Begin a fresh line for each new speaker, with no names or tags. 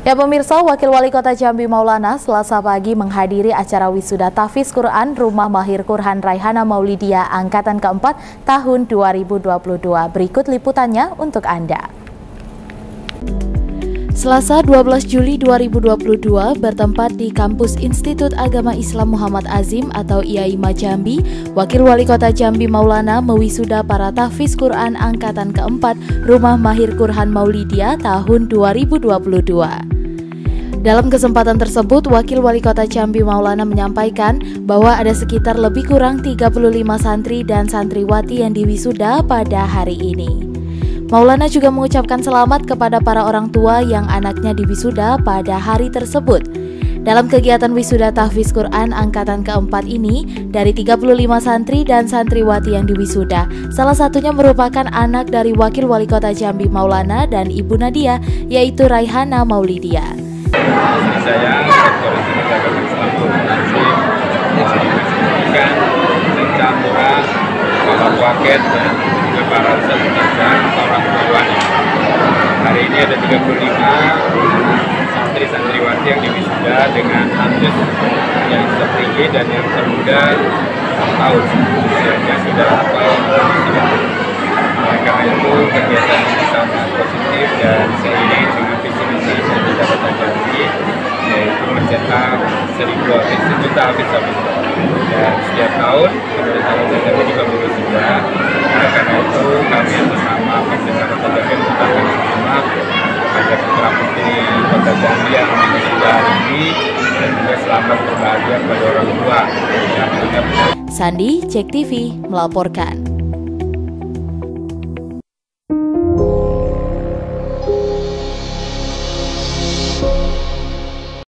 Ya pemirsa, Wakil Wali Kota Jambi Maulana Selasa pagi menghadiri acara wisuda tahfiz Quran Rumah Mahir Quran Raihana Maulidia Angkatan keempat tahun 2022. Berikut liputannya untuk Anda. Selasa 12 Juli 2022 bertempat di Kampus Institut Agama Islam Muhammad Azim atau IAIMA Jambi, Wakil Wali Kota Jambi Maulana mewisuda para tahfiz Quran Angkatan keempat Rumah Mahir Quran Maulidia tahun 2022. Dalam kesempatan tersebut, Wakil Wali Kota Jambi Maulana menyampaikan bahwa ada sekitar lebih kurang 35 santri dan santriwati yang diwisuda pada hari ini. Maulana juga mengucapkan selamat kepada para orang tua yang anaknya diwisuda pada hari tersebut. Dalam kegiatan wisuda tahfiz Quran Angkatan keempat ini, dari 35 santri dan santriwati yang diwisuda, salah satunya merupakan anak dari Wakil Wali Kota Jambi Maulana dan Ibu Nadia, yaitu Raihana Maulidia.
Saya Rektor Institut Agama Islam Muhammad Azim menyaksikan rencana Bapak Waket dan juga para peserta orang tuanya. Hari ini ada 35 santri-santriwati yang diwisuda dengan amdes yang tertinggi dan yang termuda 6 tahun, usianya sudah hafal. Oleh karena itu kegiatan ini sangat positif dan seiring dengan visi misi Institut Kota Jambi, yaitu mencetak 1.000 juta habis. Dan setiap tahun pemerintah Kota Jambi juga berwisuda. Oleh karena itu kami bersama pemerintah Kota Jambi mengucapkan selamat kepada putra putri Kota Jambi yang diwisuda hari ini dan juga selamat berbahagia kepada orang tua.
Sandi, Cek TV melaporkan.